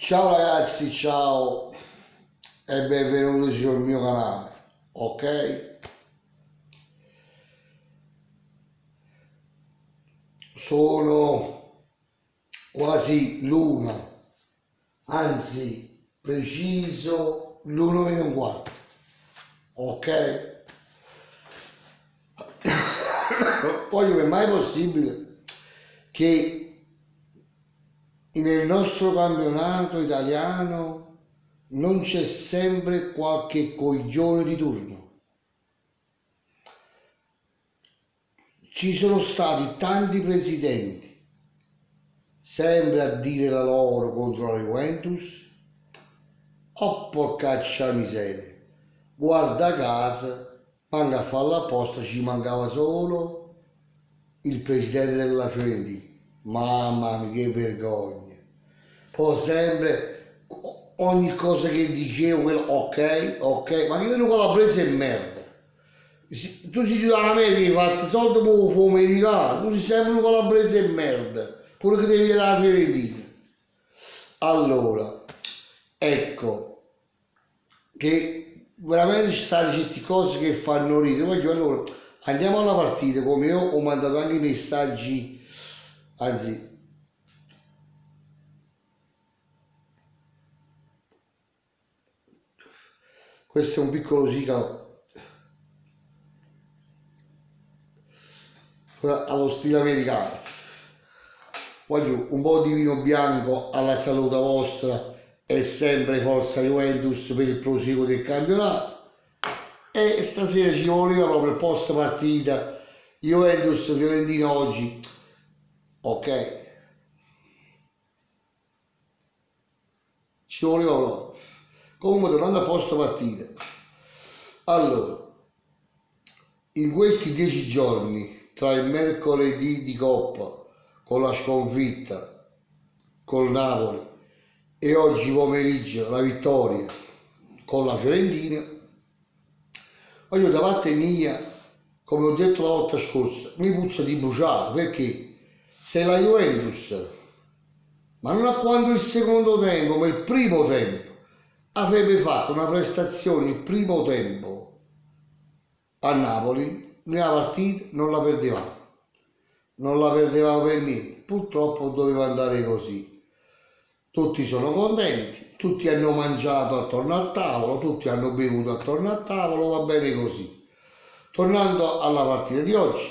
Ciao ragazzi, ciao e benvenuti sul mio canale, ok? Sono quasi l'una, anzi preciso l'una meno un quarto, ok? Poi come mai è possibile che nel nostro campionato italiano non c'è sempre qualche coglione di turno? Ci sono stati tanti presidenti sempre a dire la loro contro la Juventus. Oh porcaccia miseria, guarda caso, manca a farla apposta, ci mancava solo il presidente della Fiorentina. Mamma mia, che vergogna. Poi sempre ogni cosa che dicevo, quello ok, ma io non la presa è merda. Tu sei giù all'America, hai fatto soldi per l'americano, tu sei sempre un calabrese e merda, pure che devi dare la Fiorentina. Allora, ecco, che veramente ci stanno certe cose che fanno ridere. Voglio, allora, andiamo alla partita, come io ho mandato anche i messaggi, anzi, questo è un piccolo sigaro allo stile americano. Voglio un po' di vino bianco alla salute vostra e sempre forza Juventus per il proseguo del campionato. E stasera ci voleva proprio il post partita Juventus Fiorentina oggi, ok? Ci voleva proprio. Comunque tornando al post partita, allora, in questi 10 giorni tra il mercoledì di Coppa con la sconfitta col Napoli e oggi pomeriggio la vittoria con la Fiorentina, voglio da parte mia, come ho detto la volta scorsa, mi puzza di bruciato, perché se la Juventus, ma non a quanto il secondo tempo, ma il primo tempo, avrebbe fatto una prestazione il primo tempo a Napoli, nella partita non la perdevamo. Non la perdevamo per niente, purtroppo doveva andare così. Tutti sono contenti, tutti hanno mangiato attorno al tavolo, tutti hanno bevuto attorno al tavolo, va bene così. Tornando alla partita di oggi,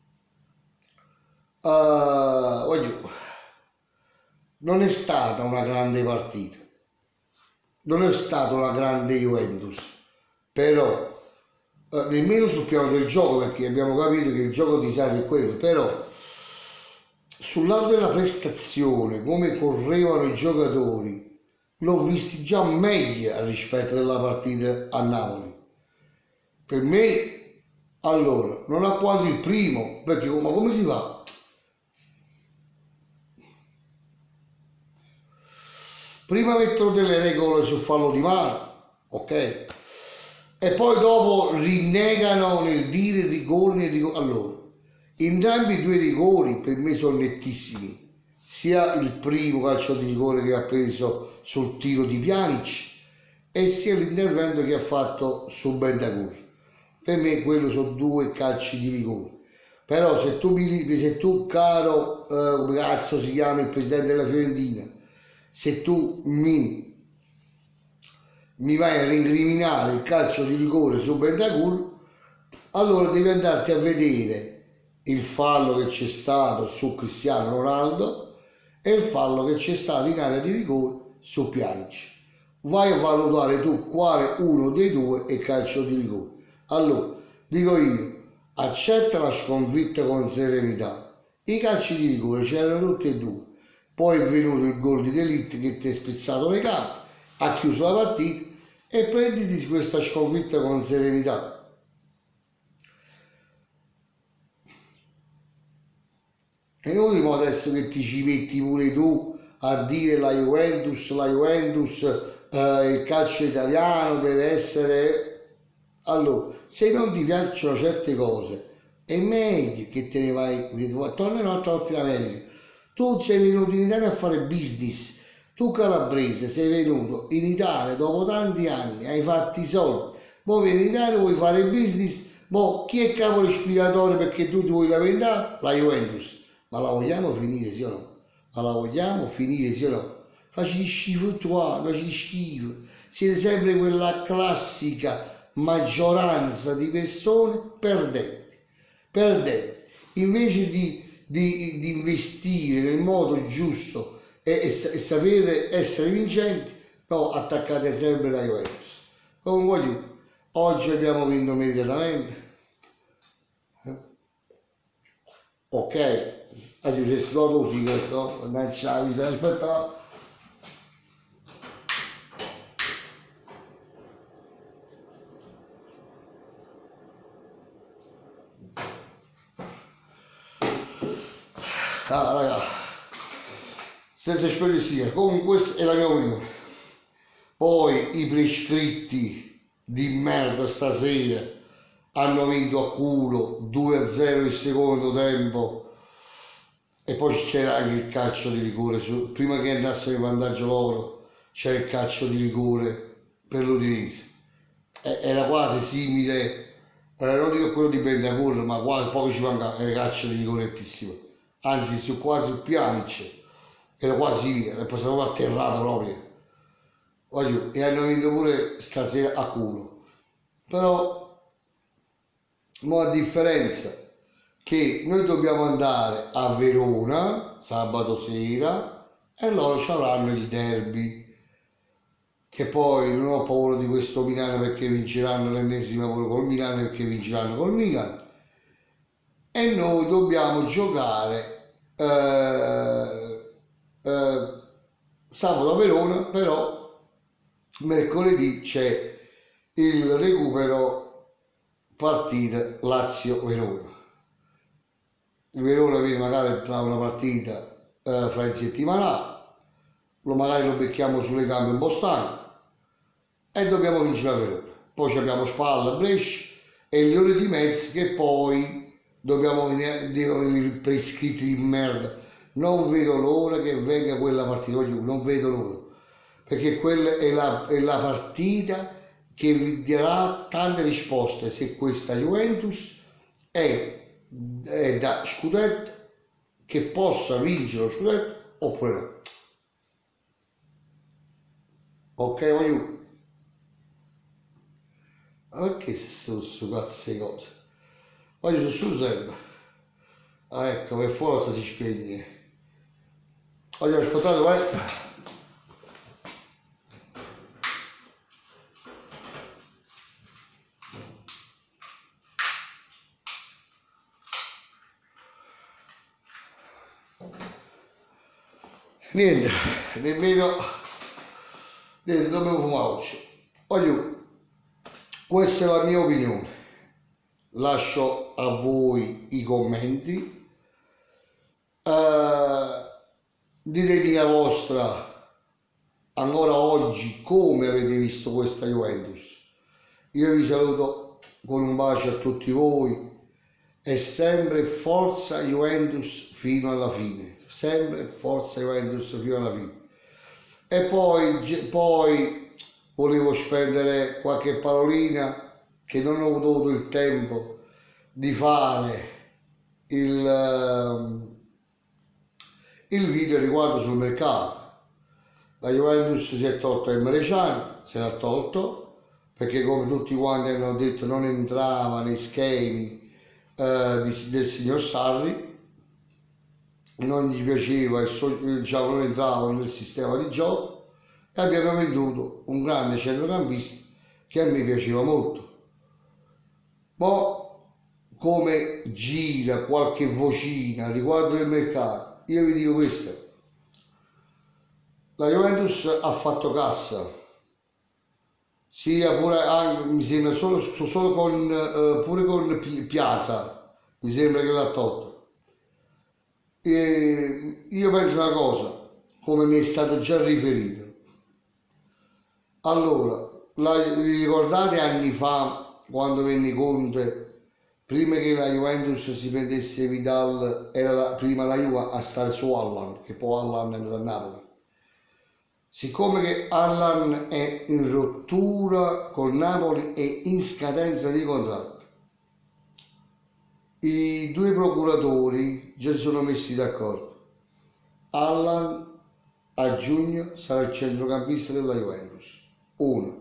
non è stata una grande partita, non è stata una grande Juventus, però nemmeno sul piano del gioco, perché abbiamo capito che il gioco di Sarri è quello, però sul lato della prestazione, come correvano i giocatori, l'ho visti già meglio rispetto della partita a Napoli. Per me, allora, non ha quanto il primo, perché ma come si fa? Prima mettono delle regole sul fallo di mano, ok? E poi dopo rinnegano nel dire rigore e rigore. Allora, entrambi i due rigori per me sono nettissimi, sia il primo calcio di rigore che ha preso sul tiro di Pjanic e sia l'intervento che ha fatto su Bentancur. Per me quello sono due calci di rigore. Però se tu caro, come cazzo si chiama il presidente della Fiorentina, se tu mi vai a rincriminare il calcio di rigore su Bentancur, allora devi andarti a vedere il fallo che c'è stato su Cristiano Ronaldo e il fallo che c'è stato in area di rigore su Pjanic. Vai a valutare tu quale uno dei due è calcio di rigore. Allora, dico io, accetta la sconfitta con serenità. I calci di rigore c'erano tutti e due. Poi è venuto il gol di D'Elite che ti ha spezzato le gambe, ha chiuso la partita e prenditi questa sconfitta con serenità. E non adesso che ti ci metti pure tu a dire la Juventus, il calcio italiano deve essere... Allora, se non ti piacciono certe cose, è meglio che te ne vai, torna un'altra volta in America. Tu sei venuto in Italia a fare business, Tu calabrese sei venuto in Italia dopo tanti anni, hai fatto i soldi, poi vieni in Italia, vuoi fare business, boh, chi è capo ispiratore perché tu ti vuoi lamentare? La Juventus. Ma la vogliamo finire, sì o no? Ma la vogliamo finire, sì o no? Facci schifo qua, facci schifo. Siete sempre quella classica maggioranza di persone perdenti. Perdenti. Invece di investire nel modo giusto e sapere essere vincenti, no, attaccate sempre la Juventus. Comunque, oggi abbiamo vinto immediatamente. Ok, oggi sei stato così, no? Non c'avevi, bisogna aspettare. Ah, raga, senza sperizie, comunque questa è la mia opinione. Poi i prescritti di merda stasera hanno vinto a culo 2-0 il secondo tempo e poi c'era anche il calcio di rigore, prima che andassero in vantaggio loro c'era il calcio di rigore per l'Udinese, era quasi simile, non dico quello di Bentancur, ma quasi, poco ci manca, era calcio di rigore altissimo, anzi su quasi il Pjanic era quasi simile, è passato atterrato proprio. Voglio, e hanno vinto pure stasera a culo. Però, mo a differenza che noi dobbiamo andare a Verona sabato sera e loro ci avranno il derby, che poi non ho paura di questo Milano perché vinceranno l'ennesima pure col Milano, perché vinceranno col Milan, e noi dobbiamo giocare sabato a Verona, però mercoledì c'è il recupero partita Lazio-Verona. Il Verona viene magari tra una partita fra in settimana, magari lo becchiamo sulle gambe un po' stanco e dobbiamo vincere a Verona. Poi abbiamo Spalla, Brescia e il Lione di Metz, che poi devono venire prescritti di merda. Non vedo l'ora che venga quella partita, non vedo l'ora, perché quella è la partita che vi darà tante risposte se questa Juventus è da scudetto, che possa vincere lo scudetto oppure no. Ok, voglio. Ma perché se sto cazzo di cose? Voglio su sempre. Ah, ecco, per forza si spegne. Voglio ascoltato, vai. Niente, nemmeno dobbiamo fumare oggi. Voglio, questa è la mia opinione, lascio a voi i commenti, ditemi la vostra ancora oggi, come avete visto questa Juventus. Io vi saluto con un bacio a tutti voi e sempre forza Juventus fino alla fine. Sempre forza Juventus fino alla fine. E poi volevo spendere qualche parolina, che non ho avuto il tempo di fare il video riguardo sul mercato. La Juventus si è tolta Emre Can, se l'ha tolto, perché come tutti quanti hanno detto non entrava nei schemi del signor Sarri, non gli piaceva, diciamo, non entrava nel sistema di gioco, e abbiamo venduto un grande centrocampista che a me piaceva molto. Ma come gira qualche vocina riguardo il mercato, io vi dico questo: la Juventus ha fatto cassa, sia pure mi sembra solo con pure con Piazza, mi sembra che l'ha tolto. E io penso una cosa, come mi è stato già riferito. Allora, vi ricordate anni fa, quando venne Conte, prima che la Juventus si prendesse Vidal, era prima la Juve a stare su Allan, che poi Allan è andato a Napoli. siccome che Allan è in rottura col Napoli e in scadenza di contratto, i due procuratori già si sono messi d'accordo. Allan a giugno sarà il centrocampista della Juventus, uno.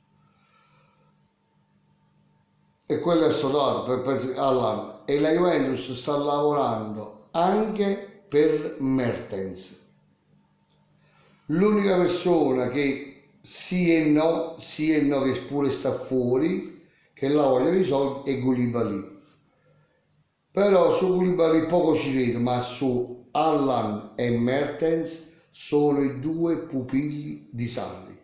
E quello è assoluto per Allan, e la Juventus sta lavorando anche per Mertens. L'unica persona che sì e no, che pure sta fuori, che la voglia risolvere, è Koulibaly. Però su Koulibaly poco ci vedo, ma su Allan e Mertens sono i due pupilli di Sarri.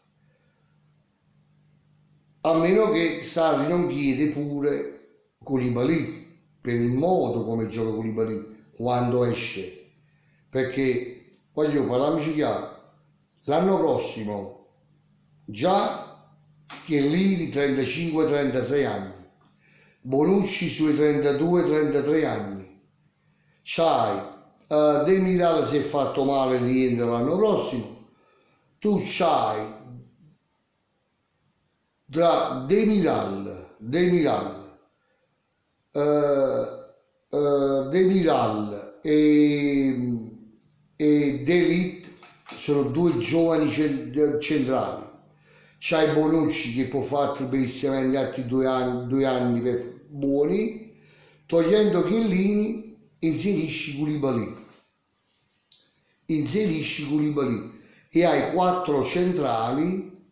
A meno che Sarri non chiede pure Koulibaly, per il modo come gioca Koulibaly quando esce. Perché, voglio parlarmici chiaro, l'anno prossimo, già che lì di 35-36 anni, Bonucci sui 32-33 anni, c'hai Demiral si è fatto male, rientra l'anno prossimo, tu c'hai tra Demiral e De Ligt, sono due giovani centrali. C'hai Bonucci che può farti benissimo gli altri 2 anni per buoni, togliendo Chiellini, inserisci Koulibaly e hai 4 centrali,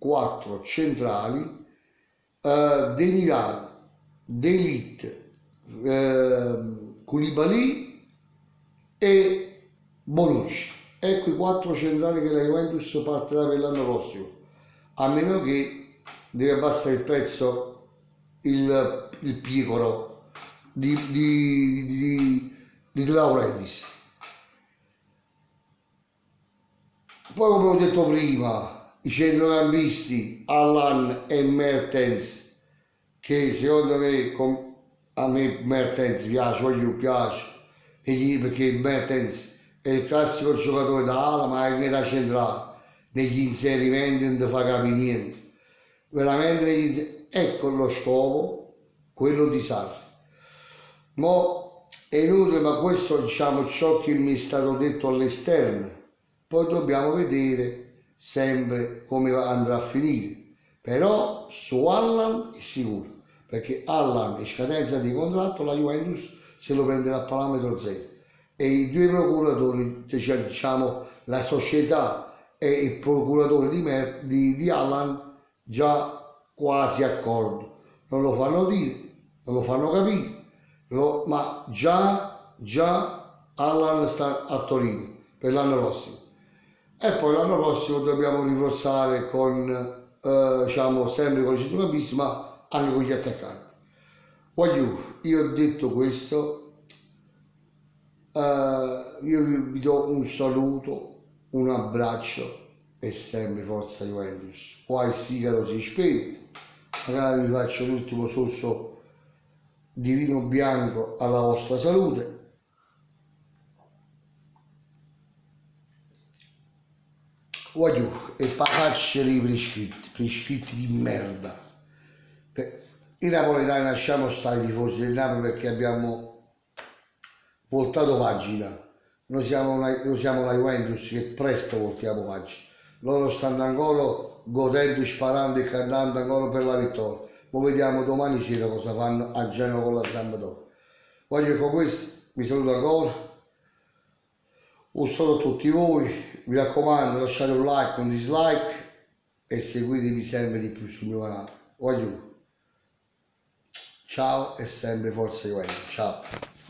Demiral, De Ligt, Koulibaly e Bonucci. Ecco i 4 centrali che la Juventus partirà per l'anno prossimo, a meno che deve abbassare il prezzo il Piccolo di De Laurentiis. Poi, come ho detto prima, i centrocampisti Allan e Mertens, che secondo me, a me Mertens piace, perché Mertens è il classico giocatore da ala, ma è in metà centrale, negli inserimenti non ti fa capire niente, veramente. Ecco lo scopo, quello di Sarri. Mo è inutile, ma questo diciamo ciò che mi è stato detto all'esterno, poi dobbiamo vedere sempre come andrà a finire. Però su Allan è sicuro, perché Allan è scadenza di contratto, la Juventus se lo prenderà a parametro zero, e i due procuratori, diciamo la società e il procuratore di Allan, già quasi accordo, non lo fanno dire, non lo fanno capire, ma già Allan sta a Torino per l'anno prossimo, e poi l'anno prossimo dobbiamo rinforzare con diciamo sempre con i centrocampisti, ma anche con gli attaccanti. Io ho detto questo, io vi do un saluto, un abbraccio e sempre forza Juventus. Qua il sigaro si spente, magari vi faccio l'ultimo sorso di vino bianco alla vostra salute. E pacacceri prescritti di merda. I napoletani lasciamo stare i tifosi del Napoli, perché abbiamo voltato pagina. Noi siamo la Juventus che presto voltiamo pagina. Loro stanno ancora godendo, sparando e cantando ancora per la vittoria. Poi vediamo domani sera cosa fanno a Genova con la Sampdoria. Con questo vi saluto ancora. Un saluto a tutti voi, mi raccomando, lasciate un like, un dislike e seguitemi sempre di più sul mio canale. Ciao e sempre forza Juventus, ciao.